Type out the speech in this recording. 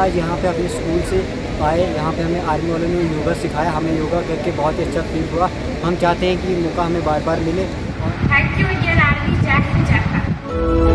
आज यहाँ पे अपने स्कूल से आए, यहाँ पे हमें आर्मी वालों ने योगा सिखाया, हमें योगा करके बहुत ही अच्छा फील हुआ। हम चाहते हैं कि मौका हमें बार बार मिले। थैंक यू इंडियन आर्मी, जय हिंद जय भारत।